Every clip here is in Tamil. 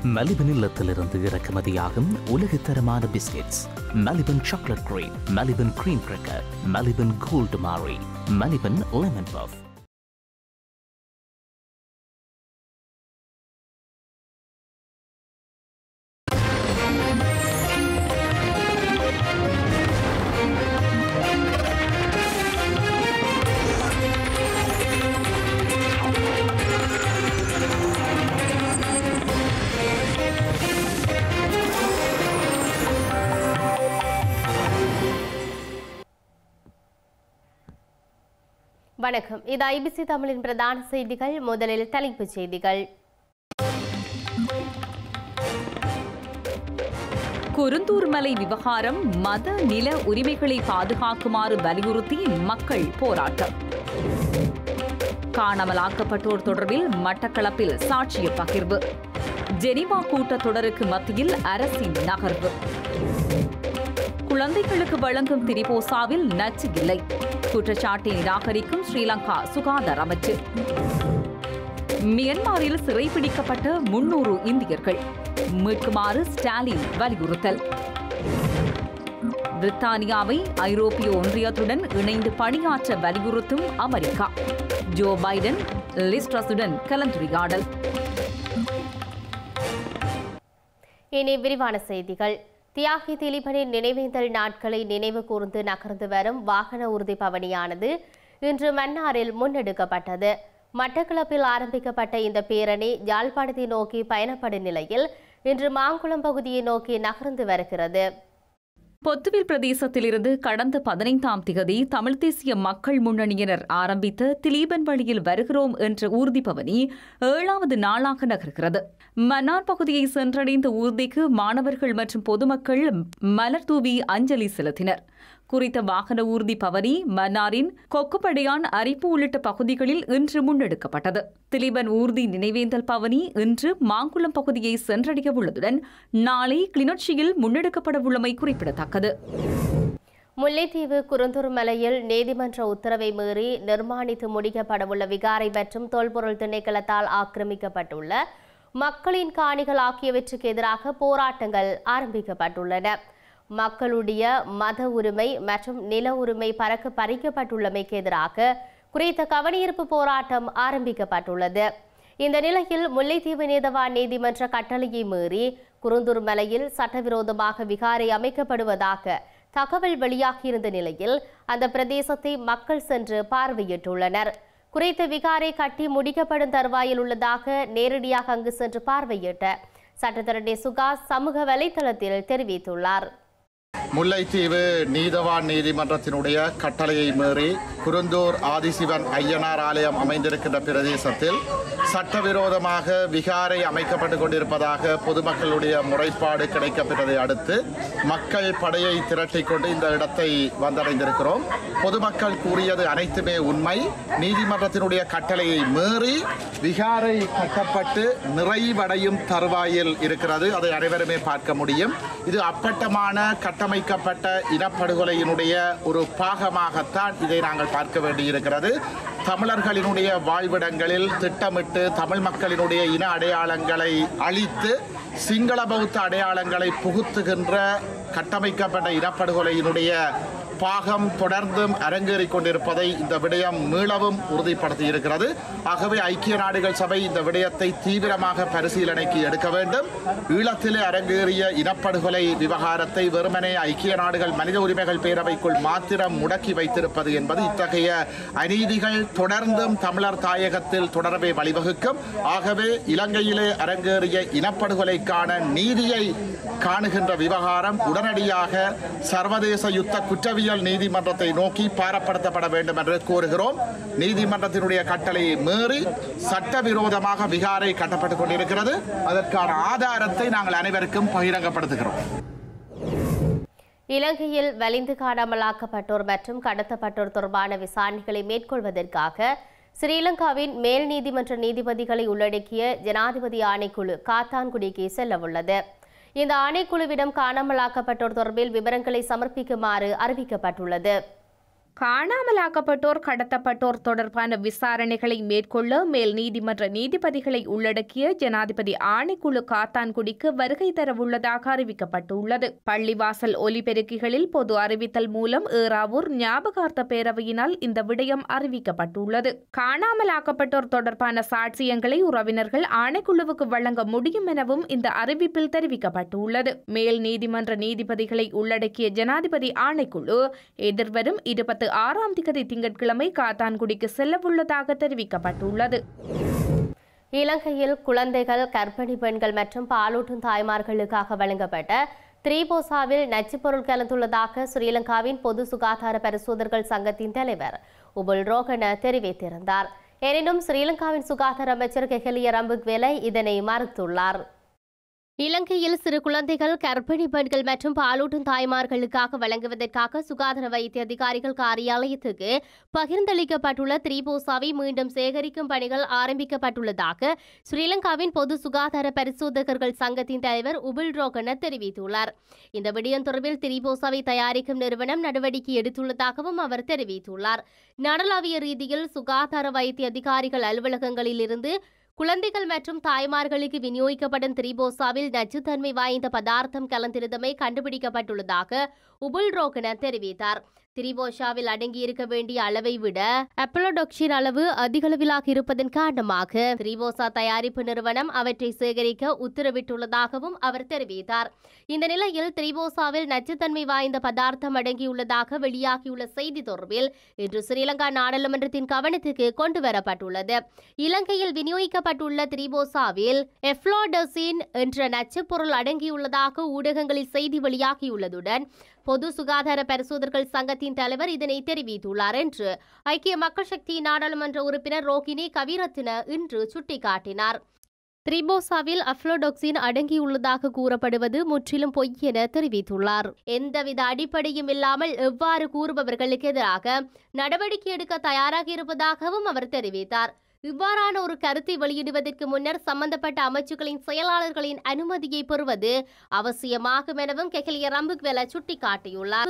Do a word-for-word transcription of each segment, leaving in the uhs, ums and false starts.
மலிபன் இல்லத்திலிருந்து இறக்குமதியாகும் உலகத்தரமான biscuits, Maliban chocolate cream, Maliban cream cracker, Maliban gold marie, Maliban lemon puff. வணக்கம். இது ஐபிசி தமிழின் பிரதான செய்திகள். முதலில் தலைப்புச் செய்திகள். குருந்தூர் மலை விவகாரம், மத நில உரிமைகளை பாதுகாக்குமாறு வலியுறுத்தி மக்கள் போராட்டம். காணாமலாக்கப்பட்டோர் தொடர்பில் மட்டக்களப்பில் சாட்சிய பகிர்வு. ஜெனீவா கூட்டத்தொடருக்கு மத்தியில் அரசின் நகர்வு. குழந்தைகளுக்கு வழங்கும் திரிபோசாவில் நச்சு இல்லை, குற்றச்சாட்டை நிராகரிக்கும் ஸ்ரீலங்கா சுகாதார அமைச்சு. மியன்மாரில் சிறைப்பிடிக்கப்பட்ட முன்னூறு இந்தியர்கள் மீட்குமாறு ஸ்டாலின் வலியுறுத்தல். பிரித்தானியாவை ஐரோப்பிய ஒன்றியத்துடன் இணைந்து பணியாற்ற வலியுறுத்தும் அமெரிக்கா. ஜோ பைடன் லிஸ்ட்ரஸுடன் கலந்துரையாடல். இனி விரிவான செய்திகள். தியாகி திலீபனின் நினைவேந்தல் நாட்களை நினைவு கூர்ந்து நகர்ந்து வரும் வாகன ஊர்தி பவனியானது இன்று மன்னாரில் முன்னெடுக்கப்பட்டது. மட்டக்களப்பில் ஆரம்பிக்கப்பட்ட இந்த பேரணி யாழ்ப்பாணத்தை நோக்கி பயணப்படும் நிலையில் இன்று மாங்குளம் பகுதியை நோக்கி நகர்ந்து வருகிறது. பொத்துவில் பிரதேசத்திலிருந்து கடந்த பதினைந்தாம் திகதி தமிழ் தேசிய மக்கள் முன்னணியினர் ஆரம்பித்த திலீபன் வழியில் வருகிறோம் என்ற ஊர்தி பவனி ஏழாவது நாளாக நகர்கிறது. மன்னார் பகுதியை சென்றடைந்த ஊர்திக்கு மாணவர்கள் மற்றும் பொதுமக்கள் மலர் தூவி அஞ்சலி செலுத்தினர். குறித்த வாகன ஊர்தி பவனி மன்னாரின் கொக்குப்படையான், அரிப்பு உள்ளிட்ட பகுதிகளில் இன்று முன்னெடுக்கப்பட்டது. திலீபன் ஊர்தி நினைவேந்தல் பவனி இன்று மாங்குளம் பகுதியை சென்றடைய உள்ளதுடன் நாளை கிளிநொச்சியில் முன்னெடுக்கப்பட உள்ளமை குறிப்பிடத்தக்கது. முல்லைத்தீவு குருந்தூர் மலையில் நீதிமன்ற உத்தரவை மீறி நிர்மாணித்து முடிக்கப்படவுள்ள விகாரை மற்றும் தொல்பொருள் திணைக்களத்தால் ஆக்கிரமிக்கப்பட்டுள்ள மக்களின் காணிகள் ஆகியவற்றுக்கு எதிராக போராட்டங்கள் ஆரம்பிக்கப்பட்டுள்ளன. மக்களுடைய மத உரிமை மற்றும் நில உரிமை பறக்க பறிக்கப்பட்டுள்ளமைக்கு எதிராக குறித்த கவனஈர்ப்பு போராட்டம் ஆரம்பிக்கப்பட்டுள்ளது. இந்த நிலையில் முல்லைத்தீவு நீதவான் நீதிமன்ற கட்டளையை மீறி குருந்தூர் மலையில் சட்டவிரோதமாக விகாரை அமைக்கப்படுவதாக தகவல் வெளியாகியிருந்த நிலையில் அந்த பிரதேசத்தை மக்கள் சென்று பார்வையிட்டுள்ளனர். குறித்த விகாரை கட்டி முடிக்கப்படும் தருவாயில் உள்ளதாக நேரடியாக அங்கு சென்று பார்வையிட்ட சட்டத்தரணி சுகாஸ் சமூக வலைதளத்தில் தெரிவித்துள்ளார். முல்லைத்தீவு நீதவான் நீதிமன்றத்தினுடைய கட்டளையை மீறி குருந்தூர் ஆதிசிவன் ஐயனார் ஆலயம் அமைந்திருக்கின்ற பிரதேசத்தில் சட்டவிரோதமாக விகாரை அமைக்கப்பட்டுக் கொண்டிருப்பதாக பொதுமக்களுடைய முறைப்பாடு கிடைக்கப்பட்டதை அடுத்து மக்கள் படையை திரட்டிக் கொண்டு இந்த இடத்தை வந்தடைந்திருக்கிறோம். பொதுமக்கள் கூறியது அனைத்துமே உண்மை. நீதிமன்றத்தினுடைய கட்டளையை மீறி விகாரை கட்டப்பட்டு நிறைவடையும் தருவாயில் இருக்கிறது. அதை அனைவருமே பார்க்க முடியும். இது அப்பட்டமான கட்டமைக்கப்பட்ட இனப்படுகொலையினுடைய ஒரு பாகமாகத்தான் இதை நாங்கள் பார்க்க வேண்டியிருக்கிறது. தமிழர்களினுடைய வாழ்விடங்களில் திட்டமிட்டு தமிழ் மக்களினுடைய இன அடையாளங்களை அழித்து சிங்கள பௌத்த அடையாளங்களை புகுத்துகின்ற கட்டமைக்கப்பட்ட இனப்படுகொலையினுடைய பாகம் தொடர்ந்தும் அரங்கேறிக் கொண்டிருப்பதை இந்த விடயம் மீளவும் உறுதிப்படுத்தி இருக்கிறது. ஆகவே ஐக்கிய நாடுகள் சபை இந்த விடயத்தை தீவிரமாக பரிசீலனைக்கு எடுக்க வேண்டும். ஈழத்திலே அரங்கேறிய இனப்படுகொலை விவகாரத்தை வெறுமனே ஐக்கிய நாடுகள் மனித உரிமைகள் பேரவைக்குள் மாத்திரம் முடக்கி வைத்திருப்பது என்பது இத்தகைய அநீதிகள் தொடர்ந்தும் தமிழர் தாயகத்தில் தொடரவே வழிவகுக்கும். ஆகவே இலங்கையிலே அரங்கேறிய இனப்படுகொலைக்கான நீதியை காணுகின்ற விவகாரம் உடனடியாக சர்வதேச யுத்த குற்றவியல் நீதிமன்றத்தை நோக்கி பாரப்படுத்தப்பட வேண்டும் என்று கோருகிறோம். நீதிமன்றத்தினுடைய கட்டளையை மீறி சட்டவிரோதமாக விகாரை கட்டப்பட்டுக் கொண்டிருக்கிறது. அதற்கான ஆதாரத்தை நாங்கள் அனைவருக்கும் பகிரங்கப்படுத்துகிறோம். இலங்கையில் வலிந்து காணாமலாக்கப்பட்டோர் மற்றும் கடத்தப்பட்டோர் தொடர்பான விசாரணைகளை மேற்கொள்வதற்காக ஸ்ரீலங்காவின் மேல் நீதிமன்ற நீதிபதிகளை உள்ளடக்கிய ஜனாதிபதி ஆணைக்குழு காத்தான்குடிக்கு செல்லவுள்ளது. இந்த ஆணைக்குழுவிடம் காணாமலாக்கப்பட்டோர் தொடர்பில் விவரங்களை சமர்ப்பிக்குமாறு அறிவிக்கப்பட்டுள்ளது. காணாமலாக்கப்பட்டோர் கடத்தப்பட்டோர் தொடர்பான விசாரணைகளை மேற்கொள்ள மேல் நீதிமன்ற நீதிபதிகளை உள்ளடக்கிய ஜனாதிபதி ஆணைக்குழு காத்தான்குடிக்கு வருகை தரவுள்ளதாக அறிவிக்கப்பட்டுள்ளது. பள்ளிவாசல் ஒலிபெருக்கிகளில் பொது அறிவித்தல் மூலம் ஏறாவூர் ஞாபகார்த்த பேரவையினால் இந்த விடயம் அறிவிக்கப்பட்டுள்ளது. காணாமலாக்கப்பட்டோர் தொடர்பான சாட்சியங்களை உறவினர்கள் ஆணைக்குழுவுக்கு வழங்க முடியும் எனவும் இந்த அறிவிப்பில் தெரிவிக்கப்பட்டுள்ளது. மேல் நீதிமன்ற நீதிபதிகளை உள்ளடக்கிய ஜனாதிபதி ஆணைக்குழு எதிர்வரும் இருபத்தி ஆறாம் திகதி திங்கட்கிழமை காத்தான்குடிக்கு செல்லவுள்ளதாக தெரிவிக்கப்பட்டுள்ளது. இலங்கையில் குழந்தைகள், கர்ப்பிணி பெண்கள் மற்றும் பாலூட்டும் தாய்மார்களுக்காக வழங்கப்பட்ட திரிபோசாவில் நச்சுப் பொருள் கலந்துள்ளதாக ஸ்ரீலங்காவின் பொது சுகாதார பரிசோதகர்கள் சங்கத்தின் தலைவர் உபுல் ரோகன தெரிவித்திருந்தார். எனினும் ஸ்ரீலங்காவின் சுகாதார அமைச்சர் கெஹலிய ரம்புக்வெல இதனை மறுத்துள்ளார். இலங்கையில் சிறு குழந்தைகள், கர்ப்பிணி பெண்கள் மற்றும் பாலூட்டும் தாய்மார்களுக்காக வழங்குவதற்காக சுகாதார வைத்திய அதிகாரிகள் காரியாலயத்துக்கு பகிர்ந்தளிக்கப்பட்டுள்ள திரிபோசாவை மீண்டும் சேகரிக்கும் பணிகள் ஆரம்பிக்கப்பட்டுள்ளதாக ஸ்ரீலங்காவின் பொது சுகாதார பரிசோதகர்கள் சங்கத்தின் தலைவர் உபுல் ரோகன தெரிவித்துள்ளார். இந்த விடயம் தொடர்பில் திரிபோசாவை தயாரிக்கும் நிறுவனம் நடவடிக்கை எடுத்துள்ளதாகவும் அவர் தெரிவித்துள்ளார். நாடளாவிய ரீதியில் சுகாதார வைத்திய அதிகாரிகள் அலுவலகங்களில் இருந்து குழந்தைகள் மற்றும் தாய்மார்களுக்கு விநியோகிக்கப்படும் திரிபோசாவில் நச்சுத்தன்மை வாய்ந்த பதார்த்தம் கலந்திருந்தமை கண்டுபிடிக்கப்பட்டுள்ளதாக உபுல் ரோகன தெரிவித்தார். திரிபோசாவில் அடங்கியிருக்க வேண்டிய அளவை விட அப்ளோடாக்சின் அளவு அதிகளவிலாக இருப்பதன் காரணமாக திரிபோசா தயாரிப்பு நிறுவனம் அவற்றை சேகரிக்க உத்தரவிட்டுள்ளதாகவும் அவர் தெரிவித்தார். இந்த நிலையில் திரிபோசாவில் நச்சுத்தன்மை வாய்ந்த பதார்த்தம் அடங்கியுள்ளதாக வெளியாகியுள்ள செய்தி தொடர்பில் இன்று ஸ்ரீலங்கா நாடாளுமன்றத்தின் கவனத்துக்கு கொண்டுவரப்பட்டுள்ளது. இலங்கையில் விநியோகிக்கப்பட்டுள்ள திரிபோசாவில் எஃப்ளோடசின் என்ற நச்சுப் பொருள் அடங்கியுள்ளதாக ஊடகங்களில் செய்தி வெளியாகியுள்ளதுடன் பொது சுகாதார பரிசோதகர்கள் சங்கத்தின் தலைவர் இதனை தெரிவித்துள்ளார் என்று ஐக்கிய மக்கள் சக்தி நாடாளுமன்ற உறுப்பினர் ரோகிணி கவிரத்ன இன்று சுட்டிக்காட்டினார். திரிபோசாவில் அப்ளோடாக்சின் அடங்கியுள்ளதாக கூறப்படுவது முற்றிலும் பொய் என தெரிவித்துள்ளார். எந்தவித அடிப்படையும் இல்லாமல் எவ்வாறு கூறுபவர்களுக்கு எதிராக நடவடிக்கை எடுக்க தயாராக இருப்பதாகவும் அவர் தெரிவித்தார். இவ்வாறான ஒரு கருத்தை வெளியிடுவதற்கு முன்னர் சம்பந்தப்பட்ட அமைச்சுக்களின் செயலாளர்களின் அனுமதியை பெறுவது அவசியமாகும் எனவும் கெஹலிய ரம்புக்வெல சுட்டிக்காட்டியுள்ளார்.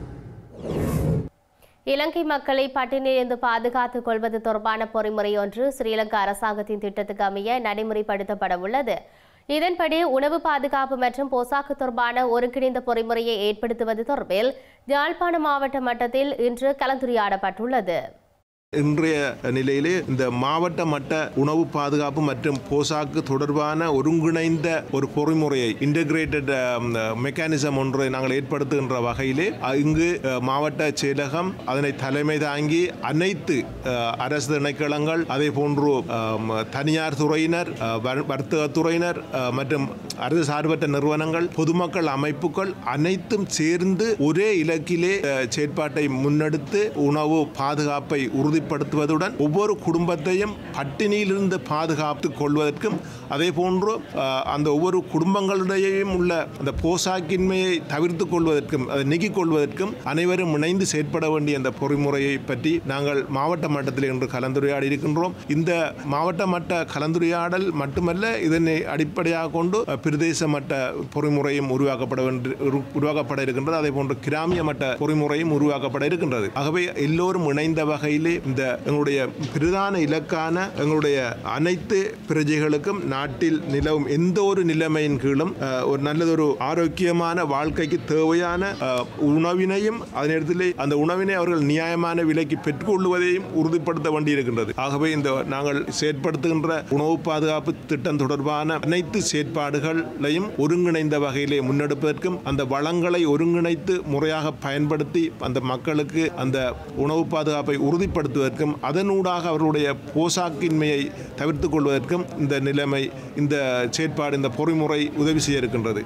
இலங்கை மக்களை பட்டினியிலிருந்து பாதுகாத்துக் கொள்வது தொடர்பான பொறிமுறை ஒன்று ஸ்ரீலங்கா அரசாங்கத்தின் திட்டத்துக்கு அமைய நடைமுறைப்படுத்தப்பட உள்ளது. இதன்படி உணவு பாதுகாப்பு மற்றும் போசாக்கு தொடர்பான ஒருங்கிணைந்த பொறிமுறையை ஏற்படுத்துவது தொடர்பில் யாழ்ப்பாண மாவட்ட மட்டத்தில் இன்று கலந்துரையாடப்பட்டுள்ளது. இன்றைய நிலையிலே இந்த மாவட்ட மட்ட உணவு பாதுகாப்பு மற்றும் போசாக்கு தொடர்பான ஒருங்கிணைந்த ஒரு பொறிமுறையை இன்டகிரேட்டட் மெக்கானிசம் ஒன்றை நாங்கள் ஏற்படுத்துகின்ற வகையிலே இங்கு மாவட்ட செயலகம் அதனை தலைமை தாங்கி அனைத்து அரசு திணைக்களங்கள் அதே போன்று தனியார் துறையினர், வர்த்தக துறையினர் மற்றும் அரசு சார்பற்ற நிறுவனங்கள், பொதுமக்கள் அமைப்புகள் அனைத்தும் சேர்ந்து ஒரே இலக்கிலே செயற்பாட்டை முன்னெடுத்து உணவு பாதுகாப்பை உறுதி படுத்துவதுடன் ஒவ்வொரு குடும்பத்தையும் பட்டினியிலிருந்து பாதுகாத்துக் கொள்வதற்கும் அதே போன்று அந்த ஒவ்வொரு குடும்பங்களிடையும் உள்ள அந்த போசாக்கின்மையை தவிர்த்துக் கொள்வதற்கும் அதை நீக்கிக் கொள்வதற்கும் அனைவரும் இணைந்து செயற்பட வேண்டிய அந்த பொறிமுறையை பற்றி நாங்கள் மாவட்ட மட்டத்தில் இன்று கலந்துரையாடி இருக்கின்றோம். இந்த மாவட்ட மட்ட கலந்துரையாடல் மட்டுமல்ல, இதனை அடிப்படையாக கொண்டு பிரதேச மட்ட பொறிமுறையும் உருவாக்கப்பட உருவாக்கப்பட இருக்கின்றது. அதே போன்று கிராமிய மட்ட பொறிமுறையும் உருவாக்கப்பட இருக்கின்றது. ஆகவே எல்லோரும் இணைந்த வகையிலே இந்த எங்களுடைய பிரதான இலக்கான எங்களுடைய அனைத்து பிரஜைகளுக்கும் நாட்டில் நிலவும் எந்த ஒரு நிலைமையின் கீழும் ஒரு நல்லதொரு ஆரோக்கியமான வாழ்க்கைக்கு தேவையான உணவினையும் அதே நேரத்தில் அந்த உணவினை அவர்கள் நியாயமான விலைக்கு பெற்றுக்கொள்வதையும் உறுதிப்படுத்த வேண்டியிருக்கின்றது. ஆகவே இந்த நாங்கள் செயற்படுத்துகின்ற உணவு பாதுகாப்பு திட்டம் தொடர்பான அனைத்து செயற்பாடுகளையும் ஒருங்கிணைந்த வகையிலே முன்னெடுப்பதற்கும் அந்த வளங்களை ஒருங்கிணைத்து முறையாக பயன்படுத்தி அந்த மக்களுக்கு அந்த உணவு பாதுகாப்பை உறுதிப்படுத்துவதற்கும் அதனூடாக அவர்களுடைய போசாக்கின்மையை தவிர்த்துக் கொள்வதற்கும் இந்த நிலைமை, இந்த செயற்பாடு, இந்த பொறிமுறை உதவி செய்ய இருக்கின்றது.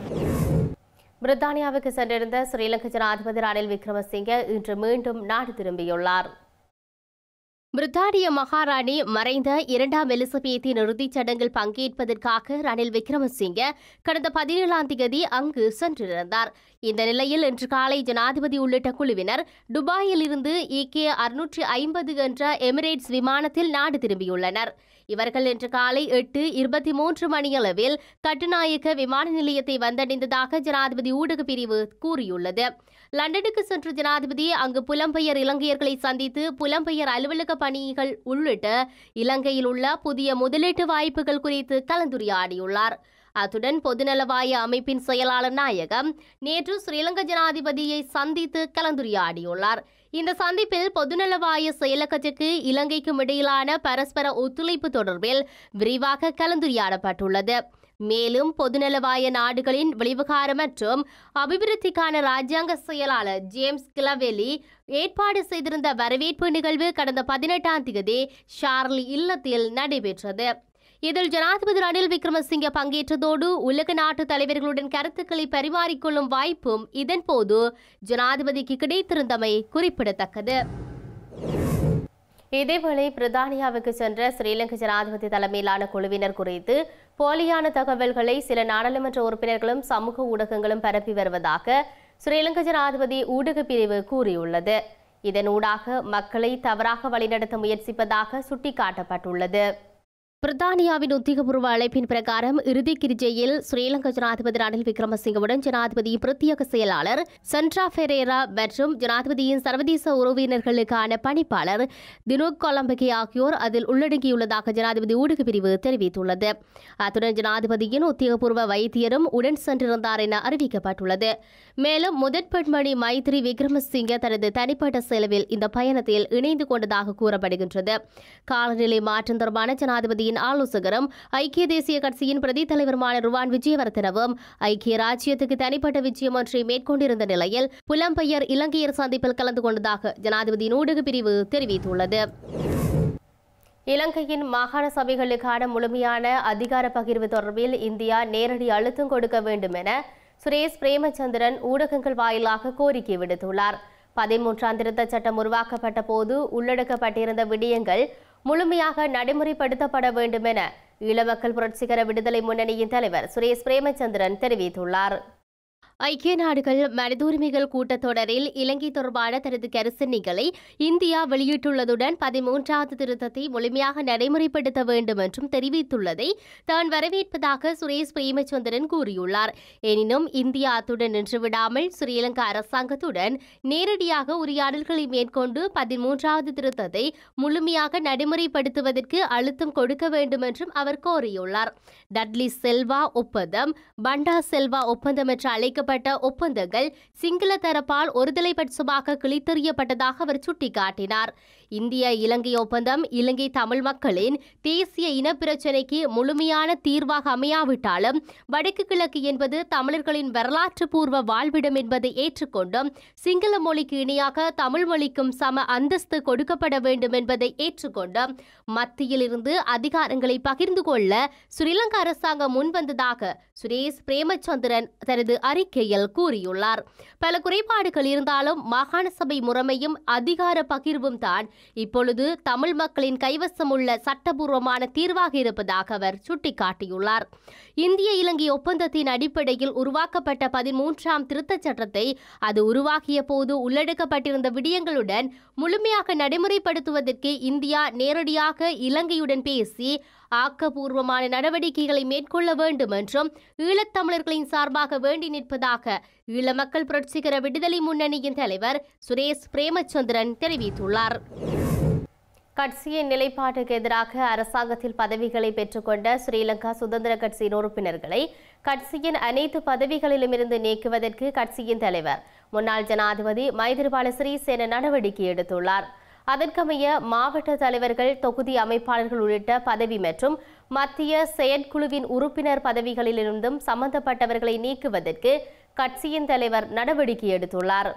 பிரித்தானியாவுக்கு சென்றிருந்த ஸ்ரீலங்கா ஜனாதிபதி ரணில் விக்ரமசிங்கே இன்று மீண்டும் நாடு திரும்பியுள்ளார். பிரித்தானிய மகாராணி மறைந்த இரண்டாம் எலிசபெத்தின் இறுதிச் சடங்கில் பங்கேற்பதற்காக ரணில் விக்ரமசிங்கே கடந்த பதினேழாம் தேதி அங்கு சென்றிருந்தார். இந்த நிலையில் இன்று காலை ஜனாதிபதி உள்ளிட்ட குழுவினர் துபாயில் இருந்து இகே அறுநூற்றி ஐம்பது என்ற எமிரேட்ஸ் விமானத்தில் நாடு திரும்பியுள்ளனர். இவர்கள் இன்று காலை எட்டு இருபத்தி மூன்று மணியளவில் கட்டுநாயக்க விமான நிலையத்தை வந்தடைந்ததாக ஜனாதிபதி ஊடக பிரிவு கூறியுள்ளது. லண்டனுக்கு சென்ற ஜனாதிபதி அங்கு புலம்பெயர் இலங்கையர்களை சந்தித்து புலம்பெயர் அலுவலக பணிகள் உள்ளிட்ட இலங்கையில் உள்ள புதிய முதலீட்டு வாய்ப்புகள் குறித்து கலந்துரையாடியுள்ளார். அத்துடன் பொதுநலவாய அமைப்பின் செயலாளர் நாயகம் நேற்று ஸ்ரீலங்கா ஜனாதிபதியை சந்தித்து கலந்துரையாடியுள்ளார். இந்த சந்திப்பில் பொதுநலவாய செயலகத்துக்கு இலங்கைக்கும் இடையிலான பரஸ்பர ஒத்துழைப்பு தொடர்பில் விரிவாக கலந்துரையாடப்பட்டுள்ளது. மேலும் பொதுநலவாய நாடுகளின் வெளிவிகார மற்றும் அபிவிருத்திக்கான ராஜ்யாங்க செயலாளர் ஜேம்ஸ் கிளவெலி ஏற்பாடு செய்திருந்த வரவேற்பு நிகழ்வு கடந்த பதினெட்டாம் தேதி ஷார்லி இல்லத்தில் நடைபெற்றது. இதில் ஜனாதிபதி ரணில் விக்ரமசிங்கே பங்கேற்றதோடு உலக நாட்டு தலைவர்களுடன் கருத்துக்களை பரிமாறிக்கொள்ளும் வாய்ப்பும் இதன்போது ஜனாதிபதிக்கு கிடைத்திருந்தமை குறிப்பிடத்தக்கது. இதேவேளை பிரித்தானியாவுக்கு சென்ற ஸ்ரீலங்கா ஜனாதிபதி தலைமையிலான குழுவினர் குறித்து போலியான தகவல்களை சில நாடாளுமன்ற உறுப்பினர்களும் சமூக ஊடகங்களும் பரப்பி வருவதாக ஸ்ரீலங்கா ஜனாதிபதி ஊடக பிரிவு கூறியுள்ளது. இதனூடாக மக்களை தவறாக வழிநடத்த முயற்சிப்பதாக சுட்டிக்காட்டப்பட்டுள்ளது. பிரித்தானியாவின் உத்தியோகபூர்வ அழைப்பின் பிரகாரம் இறுதி கிரிஜையில் ஸ்ரீலங்கா ஜனாதிபதி ரணில் விக்ரமசிங்கவுடன் ஜனாதிபதி பிரத்யேக செயலாளர் சன்ட்ரா ஃபெரேரா மற்றும் ஜனாதிபதியின் சர்வதேச உறவினர்களுக்கான பணிப்பாளர் தினோக் கொலம்பகே ஆகியோர் அதில் உள்ளடங்கியுள்ளதாக ஜனாதிபதி ஊடக பிரிவு தெரிவித்துள்ளது. அத்துடன் ஜனாதிபதியின் உத்தியோகபூர்வ வைத்தியரும் உடன் சென்றிருந்தார் என அறிவிக்கப்பட்டுள்ளது. மேலும் முதற் பெண்மணி மைத்ரி விக்ரமசிங்க தனது தனிப்பட்ட செலவில் இந்த பயணத்தில் இணைந்து கொண்டதாக கூறப்படுகின்றது. காலநிலை மாற்றம் தொடர்பான ஜனாதிபதி ஆலோசகரும் ஐக்கிய தேசிய கட்சியின் பிரதி தலைவருமான ருவான் விஜயவர்தனவும் ஐக்கிய ராஜ்யத்துக்கு தனிப்பட்ட விஜயம் ஒன்றை மேற்கொண்டிருந்த நிலையில் புலம்பெயர் இலங்கையர் சந்திப்பில் கலந்து கொண்டதாக ஜனாதிபதியின் ஊடக பிரிவு தெரிவித்துள்ளது. இலங்கையின் மாகாண சபைகளுக்கான முழுமையான அதிகார பகிர்வு தொடர்பில் இந்தியா நேரடி அழுத்தம் கொடுக்க வேண்டும் என சுரேஷ் பிரேமச்சந்திரன் ஊடகங்கள் வாயிலாக கோரிக்கை விடுத்துள்ளார். பதிமூன்றாம் திருத்த சட்டம் உருவாக்கப்பட்ட போது உள்ளடக்கப்பட்டிருந்த விடயங்கள் முழுமையாக நடைமுறைப்படுத்தப்பட வேண்டும் என ஈழமக்கள் புரட்சிகர விடுதலை முன்னணியின் தலைவர் சுரேஷ் பிரேமச்சந்திரன் தெரிவித்துள்ளார். ஐக்கிய நாடுகள் மனித உரிமைகள் கூட்டத்தொடரில் இலங்கை தொடர்பான தனது கரிசனைகளை இந்தியா வெளியிட்டுள்ளதுடன் பதிமூன்றாவது திருத்தத்தை முழுமையாக நடைமுறைப்படுத்த வேண்டும் என்றும் தெரிவித்துள்ளதை தான் வரவேற்பதாக சுரேஷ் பிரேமச்சந்திரன் கூறியுள்ளார். எனினும் இந்தியா அத்துடன் நின்றுவிடாமல் ஸ்ரீலங்கா அரசாங்கத்துடன் நேரடியாக உரையாடல்களை மேற்கொண்டு பதிமூன்றாவது திருத்தத்தை முழுமையாக நடைமுறைப்படுத்துவதற்கு அழுத்தம் கொடுக்க வேண்டும் என்றும் அவர் கோரியுள்ளார். டட்லி செல்வா ஒப்பந்தம், பண்டா செல்வா ஒப்பந்தம் என்று அழைக்க ஒப்பந்தங்கள் சிங்கள தரப்பால் ஒருதலை பட்சமாக கிழித்தெறியப்பட்டதாக அவர் சுட்டிக்காட்டினார். இந்திய இலங்கை ஒப்பந்தம் இலங்கை தமிழ் மக்களின் தேசிய இனப்பிரச்சினைக்கு முழுமையான தீர்வாக அமையாவிட்டாலும் வடக்கு கிழக்கு என்பது தமிழர்களின் வரலாற்று பூர்வ வாழ்விடம் என்பதை ஏற்றுக்கொண்டும் சிங்கள மொழிக்கு இணையாக தமிழ் மொழிக்கும் சம அந்தஸ்து கொடுக்கப்பட வேண்டும் என்பதை ஏற்றுக்கொண்டும் மத்தியில் இருந்து அதிகாரங்களை பகிர்ந்து கொள்ள ஸ்ரீலங்கா அரசாங்கம் முன்வந்ததாக சுரேஷ் பிரேமச்சந்திரன் தனது அறிக்கையில் கூறியுள்ளார். பல குறைபாடுகள் இருந்தாலும் மாகாண சபை முறைமையும் அதிகார பகிர்வும் தான் இப்பொழுது தமிழ் மக்களின் கைவசம் உள்ள சட்டபூர்வமான தீர்வாக இருப்பதாக அவர் சுட்டிக்காட்டியுள்ளார். இந்திய இலங்கை ஒப்பந்தத்தின் அடிப்படையில் உருவாக்கப்பட்ட பதிமூன்றாம் திருத்தச் சட்டத்தை அது உருவாக்கிய போது உள்ளடக்கப்பட்டிருந்த விடயங்களுடன் முழுமையாக நடைமுறைப்படுத்துவதற்கு இந்தியா நேரடியாக இலங்கையுடன் பேசி ஆக்கப்பூர்வமான நடவடிக்கைகளை மேற்கொள்ள வேண்டும் என்றும் ஈழத்தமிழர்களின் சார்பாக வேண்டி நிற்பதாக ஈழ மக்கள் புரட்சிகர விடுதலை முன்னணியின் தலைவர் சுரேஷ் பிரேமச்சந்திரன் தெரிவித்துள்ளார். கட்சியின் நிலைப்பாட்டுக்கு எதிராக அரசாங்கத்தில் பதவிகளை பெற்றுக்கொண்ட ஸ்ரீலங்கா சுதந்திர கட்சியின் உறுப்பினர்களை கட்சியின் அனைத்து பதவிகளிலும் இருந்து நீக்குவதற்கு கட்சியின் தலைவர் முன்னாள் ஜனாதிபதி மைத்திரிபால சிறிசேன நடவடிக்கை எடுத்துள்ளார். அதற்கமைய மாவட்ட தலைவர்கள், தொகுதி அமைப்பாளர்கள் உள்ளிட்ட பதவி மற்றும் மத்திய செயற்குழுவின் உறுப்பினர் பதவிகளிலிருந்தும் சம்பந்தப்பட்டவர்களை நீக்குவதற்கு கட்சியின் தலைவர் நடவடிக்கை எடுத்துள்ளார்.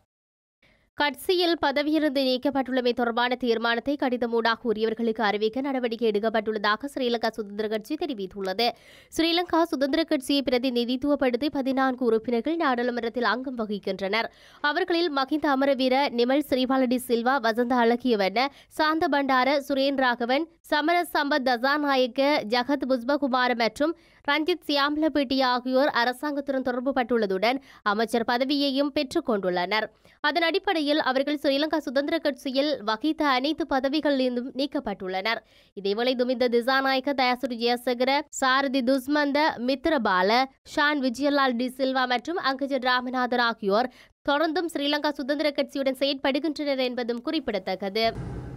கட்சியில் பதவியிலிருந்து நீக்கப்பட்டுள்ளமை தொடர்பான தீர்மானத்தை கடிதமூடாக உரியவர்களுக்கு அறிவிக்க நடவடிக்கை எடுக்கப்பட்டுள்ளதாக ஸ்ரீலங்கா சுதந்திர கட்சி தெரிவித்துள்ளது. ஸ்ரீலங்கா சுதந்திர கட்சியை பிரதிநிதித்துவப்படுத்தி பதினான்கு உறுப்பினர்கள் நாடாளுமன்றத்தில் அங்கம் வகிக்கின்றனர். அவர்களில் மகிந்த அமரவீர, நிமல் ஸ்ரீபாலடி சில்வா, வசந்த அழகியவண்ண, சாந்த பண்டார, சுரேன் ராகவன், சமர சம்பத் தசாநாயக்க, ஜகத் புஷ்பகுமார மற்றும் ரஞ்சித் சியாம்லபேட்டி ஆகியோர் அரசாங்கத்துடன் தொடர்பு பட்டுள்ளதுடன் அமைச்சர் பதவியையும் பெற்றுக் கொண்டுள்ளனர். அதன் அடிப்படையில் அவர்கள் ஸ்ரீலங்கா சுதந்திர கட்சியில் வகித்த அனைத்து பதவிகளிலிருந்தும் நீக்கப்பட்டுள்ளனர். இதேவேளை துமிந்த திசாநாயக்க, தயாசுரி ஜெயசேகர, சாரதி துஸ்மந்த மித்ரபால, ஷான் விஜயலால் டி சில்வா மற்றும் அங்கஜன் ராமநாதன் ஆகியோர் தொடர்ந்தும் ஸ்ரீலங்கா சுதந்திர கட்சியுடன் செயற்படுகின்றனர் என்பதும் குறிப்பிடத்தக்கது.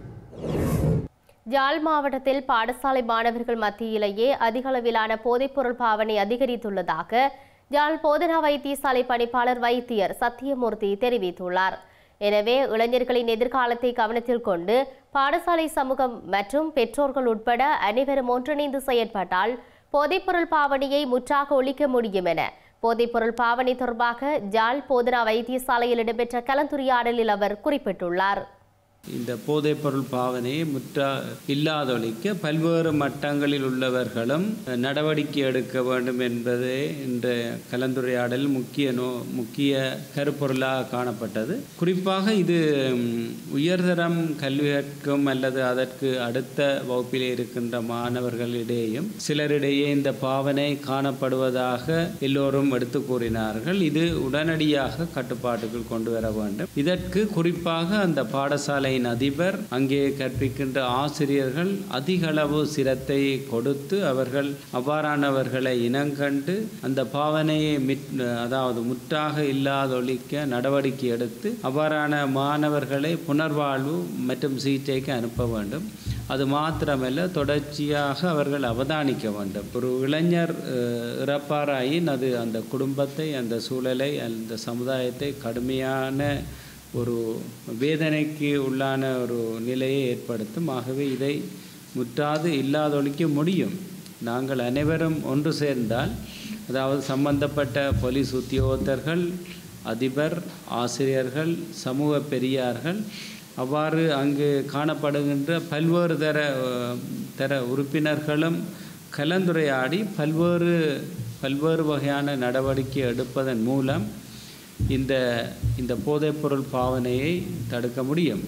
யாழ் மாவட்டத்தில் பாடசாலை மாணவர்கள் மத்தியிலேயே அதிகளவிலான போதைப்பொருள் பாவனை அதிகரித்துள்ளதாக யாழ் போதனா வைத்தியசாலை பணிப்பாளர் வைத்தியர் சத்தியமூர்த்தி தெரிவித்துள்ளார். எனவே இளைஞர்களின் எதிர்காலத்தை கவனத்தில் கொண்டு பாடசாலை சமூகம் மற்றும் பெற்றோர்கள் உட்பட அனைவரும் ஒன்றிணைந்து செயற்பட்டால் போதைப்பொருள் பாவனையை முற்றாக ஒழிக்க முடியும் என போதைப்பொருள் பாவனை தொடர்பாக யாழ் போதனா வைத்தியசாலையில் இடம்பெற்ற கலந்துரையாடலில் அவர் குறிப்பிட்டுள்ளார். இந்த போதைப்பொருள் பாவனையை முற்றா இல்லாதொழிக்க பல்வேறு மட்டங்களில் உள்ளவர்களும் நடவடிக்கை எடுக்க வேண்டும் என்பதே இந்த கலந்துரையாடல் முக்கிய நோ முக்கிய கருப்பொருளாக காணப்பட்டது. குறிப்பாக இது உயர்தரம் கல்வி கற்கும் அல்லது அதற்கு அடுத்த வகுப்பில் இருக்கின்ற மாணவர்களிடையேயும் சிலரிடையே இந்த பாவனை காணப்படுவதாக எல்லோரும் எடுத்து கூறினார்கள். இது உடனடியாக கட்டுப்பாட்டுக்குள் கொண்டு வர வேண்டும். இதற்கு குறிப்பாக அந்த பாடசாலை அதிபர், அங்கே கற்பிக்கின்ற ஆசிரியர்கள் அதிக அளவு சிரத்தை கொடுத்து அவர்கள் அவ்வாறானவர்களை இனங்கண்டு அந்த பாவனையை அதாவது முற்றாக இல்லாதொழிக்க நடவடிக்கை எடுத்து அவ்வாறான மாணவர்களை புனர்வாழ்வு மற்றும் சிகிச்சைக்கு அனுப்ப வேண்டும். அது மாத்திரமல்ல, தொடர்ச்சியாக அவர்கள் அவதானிக்க வேண்டும். ஒரு இளைஞர் இறப்பாராயின் அது அந்த குடும்பத்தை, அந்த சூழலை, அந்த சமுதாயத்தை கடுமையான ஒரு வேதனைக்கு உள்ளான ஒரு நிலையை ஏற்படுத்தும். ஆகவே இதை முற்றாது இல்லாதொழிக்க முடியும். நாங்கள் அனைவரும் ஒன்று சேர்ந்தால், அதாவது சம்பந்தப்பட்ட போலீஸ் உத்தியோகத்தர்கள், அதிபர், ஆசிரியர்கள், சமூக பெரியார்கள், அவ்வாறு அங்கு காணப்படுகின்ற பல்வேறு தர தர உறுப்பினர்களும் கலந்துரையாடி பல்வேறு பல்வேறு வகையான நடவடிக்கை எடுப்பதன் மூலம் இந்த இந்த போதைப்பொருள் பாவனையை தடுக்க முடியும்.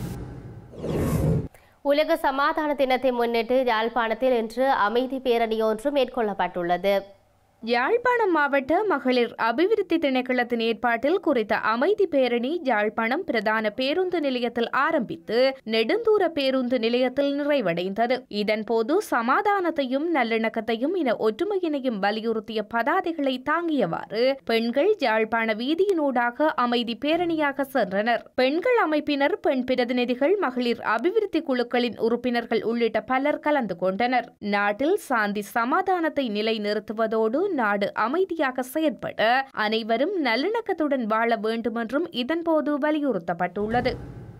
உலக சமாதான தினத்தை முன்னிட்டு யாழ்ப்பாணத்தில் இன்று அமைதி பேரணி ஒன்று மேற்கொள்ளப்பட்டுள்ளது. யாழ்ப்பாணம் மாவட்ட மகளிர் அபிவிருத்தி திணைக்களத்தின் ஏற்பாட்டில் குறித்த அமைதி பேரணி யாழ்ப்பாணம் பிரதான பேருந்து நிலையத்தில் ஆரம்பித்து நெடுந்தூர பேருந்து நிலையத்தில் நிறைவடைந்தது. இதன்போது சமாதானத்தையும் நல்லிணக்கத்தையும் இன ஒற்றுமையினையும் வலியுறுத்திய பதாதைகளை தாங்கியவாறு பெண்கள் யாழ்ப்பாண வீதியினூடாக அமைதி பேரணியாக சென்றனர். பெண்கள் அமைப்பினர், பெண் பிரதிநிதிகள், மகளிர் அபிவிருத்தி குழுக்களின் உறுப்பினர்கள் உள்ளிட்ட பலர் கலந்து கொண்டனர். நாட்டில் சாந்தி சமாதானத்தை நிலைநிறுத்துவதோடு நாடு அமைதியாக செயற்பட அனைவரும் நல்லிணக்கத்துடன் வாழ வேண்டும் என்றும் இதன்போது வலியுறுத்தப்பட்டுள்ளது.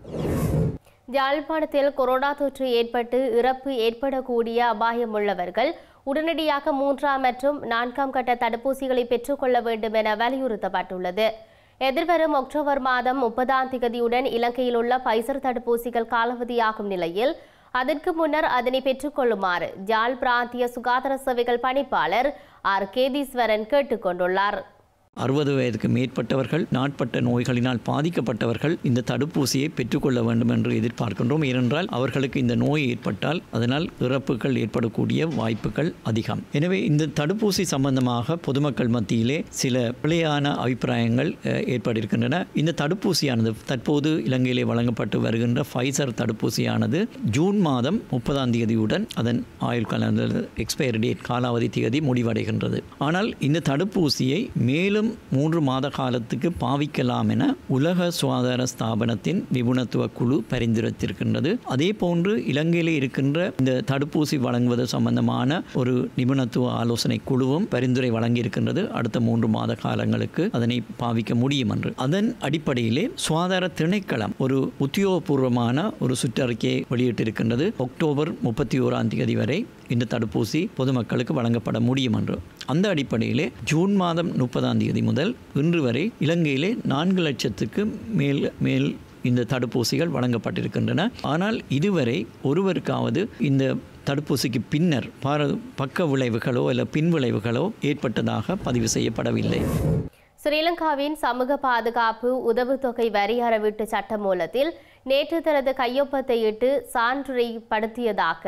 யாழ்ப்பாணத்தில் கொரோனா தொற்று ஏற்பட்டு இறப்பு ஏற்படக்கூடிய அபாயம் உள்ளவர்கள் உடனடியாக மூன்றாம் மற்றும் நான்காம் கட்ட தடுப்பூசிகளை பெற்றுக்கொள்ள வேண்டும் என வலியுறுத்தப்பட்டுள்ளது. எதிர்வரும் அக்டோபர் மாதம் முப்பதாம் திகதியுடன் இலங்கையில் உள்ள பைசர் தடுப்பூசிகள் காலாவதியாகும் நிலையில் அதற்கு முன்னர் அதனை பெற்றுக்கொள்ளுமாறு யாழ் பிராந்திய சுகாதார சேவைகள் பணிப்பாளர் ஆர் கேதீஸ்வரன் கேட்டுக் கொண்டுள்ளார். அறுபது வயதுக்கு மேற்பட்டவர்கள், நாட்பட்ட நோய்களினால் பாதிக்கப்பட்டவர்கள் இந்த தடுப்பூசியை பெற்றுக்கொள்ள வேண்டும் என்று எதிர்பார்க்கின்றோம். ஏனென்றால் அவர்களுக்கு இந்த நோய் ஏற்பட்டால் அதனால் இறப்புகள் ஏற்படக்கூடிய வாய்ப்புகள் அதிகம். எனவே இந்த தடுப்பூசி சம்பந்தமாக பொதுமக்கள் மத்தியிலே சில பிழையான அபிப்பிராயங்கள் ஏற்பட்டிருக்கின்றன. இந்த தடுப்பூசியானது தற்போது இலங்கையிலே வழங்கப்பட்டு வருகின்ற ஃபைசர் தடுப்பூசியானது ஜூன் மாதம் முப்பதாம் தேதியுடன் அதன் ஆயுள் கால எக்ஸ்பயரி டேட் காலாவதி தேதி முடிவடைகின்றது. ஆனால் இந்த தடுப்பூசியை மேலும் மூன்று மாத காலத்துக்கு பாவிக்கலாம் என உலக சுகாதார ஸ்தாபனத்தின் நிபுணத்துவ குழு பரிந்துரைத்திருக்கின்றது. அதே போன்று இலங்கையிலே இருக்கின்ற இந்த தடுப்பூசி வழங்குவது சம்பந்தமான ஒரு நிபுணத்துவ ஆலோசனை குழுவும் பரிந்துரை வழங்கியிருக்கின்றது. அடுத்த மூன்று மாத காலங்களுக்கு அதனை பாவிக்க முடியும் என்று. அதன் அடிப்படையிலே சுகாதார திணைக்களம் ஒரு உத்தியோகபூர்வமான ஒரு சுற்றறிக்கையை வெளியிட்டிருக்கின்றது. அக்டோபர் முப்பத்தி ஓராம் தேதி வரை இந்த தடுப்பூசி பொதுமக்களுக்கு வழங்கப்பட முடியும் என்று. அந்த அடிப்படையிலே ஜூன் மாதம் முப்பதாம் தேதி முதல் இன்று வரை இலங்கையிலே நான்கு லட்சத்துக்கு மேல் மேல் இந்த தடுப்பூசிகள் வழங்கப்பட்டிருக்கின்றன. ஆனால் இதுவரை ஒருவருக்காவது இந்த தடுப்பூசிக்கு பின்னர் பக்க விளைவுகளோ அல்ல பின் விளைவுகளோ ஏற்பட்டதாக பதிவு செய்யப்படவில்லை. ஸ்ரீலங்காவின் சமூக பாதுகாப்பு உதவுத்தொகை வரி அறவீட்டு சட்டமூலத்தில் நேற்று தனது கையொப்பத்தை இட்டு சான்றிதழ்படுத்தியதாக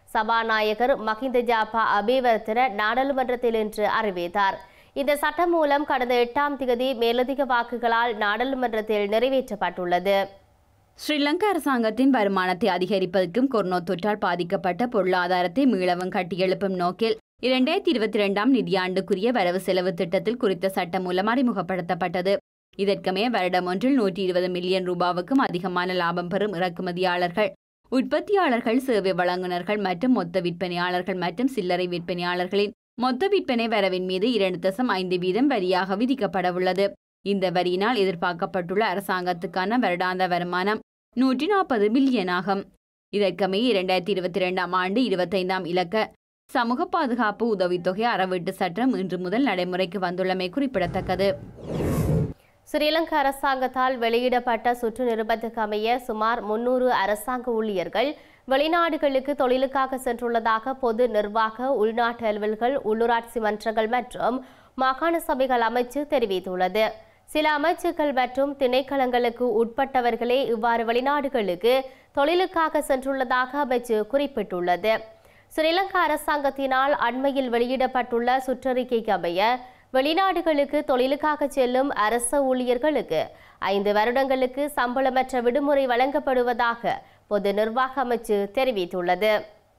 சபாநாயகர் மஹிந்த ஜாபா அபிவர்த்தன நாடாளுமன்றத்தில் இன்று அறிவித்தார். இந்த சட்டம் மூலம் கடந்த எட்டாம் திகதி மேலதிக வாக்குகளால் நாடாளுமன்றத்தில் நிறைவேற்றப்பட்டுள்ளது. ஸ்ரீலங்கா அரசாங்கத்தின் வருமானத்தை அதிகரிப்பதற்கும் கொரோனா தொற்றால் பாதிக்கப்பட்ட பொருளாதாரத்தை மீளவும் கட்டியெழுப்பும் நோக்கில் இரண்டாயிரத்தி இருபத்தி இரண்டாம் நிதியாண்டுக்குரிய வரவு செலவு திட்டத்தில் குறித்த சட்டம் மூலம் அறிமுகப்படுத்தப்பட்டது. இதற்கமைய வருடம் ஒன்றில் நூற்றி இருபது மில்லியன் ரூபாவுக்கும் அதிகமான லாபம் பெறும் இறக்குமதியாளர்கள், உற்பத்தியாளர்கள், சேவை வழங்குநர்கள் மற்றும் மொத்த விற்பனையாளர்கள் மற்றும் சில்லறை விற்பனையாளர்களின் மொத்த விற்பனை வரவின் மீது இரண்டு தசம் ஐந்து வீதம் வரியாக விதிக்கப்படவுள்ளது. இந்த வரியினால் எதிர்பார்க்கப்பட்டுள்ள அரசாங்கத்துக்கான வருடாந்த வருமானம் நூற்றி நாற்பது பில்லியன் ஆகும். இதற்கமைய இரண்டாயிரத்தி இருபத்தி இரண்டாம் ஆண்டு இருபத்தைந்தாம் இலக்க சமூக பாதுகாப்பு உதவித்தொகை அறவீட்டு சட்டம் இன்று முதல் நடைமுறைக்கு வந்துள்ளமை குறிப்பிடத்தக்கது. ஸ்ரீலங்கா அரசாங்கத்தால் வெளியிடப்பட்ட சுற்று நிருபத்துக்கு அமைய சுமார் முன்னூறு அரசாங்க ஊழியர்கள் வெளிநாடுகளுக்கு தொழிலுக்காக சென்றுள்ளதாக பொது நிர்வாக, உள்நாட்டு அலுவல்கள், உள்ளூராட்சி மன்றங்கள் மற்றும் மாகாண சபைகள் அமைச்சு தெரிவித்துள்ளது. சில அமைச்சுகள் மற்றும் திணைக்களங்களுக்கு உட்பட்டவர்களே இவ்வாறு வெளிநாடுகளுக்கு தொழிலுக்காக சென்றுள்ளதாக அமைச்சு குறிப்பிட்டுள்ளது. ஸ்ரீலங்கா அரசாங்கத்தினால் அண்மையில் வெளியிடப்பட்டுள்ள சுற்றறிக்கைக்கு அமைய வெளிநாடுகளுக்கு தொழிலுக்காக செல்லும் அரச ஊழியர்களுக்கு ஐந்து வருடங்களுக்கு சம்பளமற்ற விடுமுறை வழங்கப்படுவதாக பொது நிர்வாக அமைச்சு தெரிவித்துள்ளது.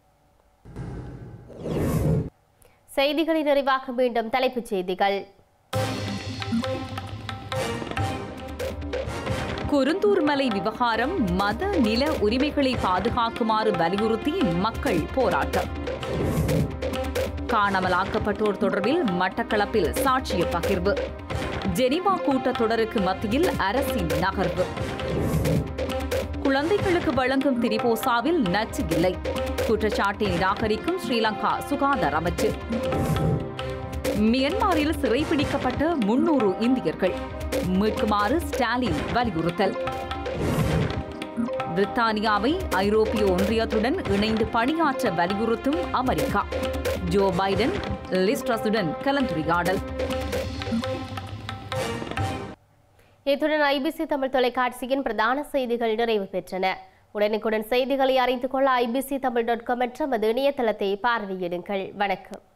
செய்திகளின் நிறைவாக மீண்டும் தலைப்புச் செய்திகள். குருந்தூர் மலை விவகாரம், மத நில உரிமைகளை பாதுகாக்குமாறு வலியுறுத்தி மக்கள் போராட்டம். காணாமலாக்கப்பட்டோர் தொடர்பில் மட்டக்களப்பில் சாட்சிய பகிர்வு. ஜெனீவா கூட்டத்தொடருக்கு மத்தியில் அரசின் நகர்வு. குழந்தைகளுக்கு வழங்கும் திரிபோசாவில் நச்சு இல்லை, குற்றச்சாட்டை நிராகரிக்கும் ஸ்ரீலங்கா சுகாதார அமைச்சு. மியன்மாரில் சிறைபிடிக்கப்பட்ட முன்னூறு இந்தியர்கள் மீட்குமாறு ஸ்டாலின் வலியுறுத்தல். பிரித்தானியாவை ஐரோப்பிய ஒன்றியத்துடன் இணைந்து பணியாற்ற வலியுறுத்தும் அமெரிக்கா. ஜோ பைடன் லிஸ்ட்ரஸுடன் கலந்துரையாடல். இத்துடன் ஐபிசி தமிழ் தொலைக்காட்சியின் பிரதான செய்திகள் நிறைவு பெற்றன. உடனுக்குடன் செய்திகளை அறிந்து கொள்ள ஐபிசி தமிழ் டாட் காம் என்ற இணையதளத்தை பார்வையிடுங்கள். வணக்கம்.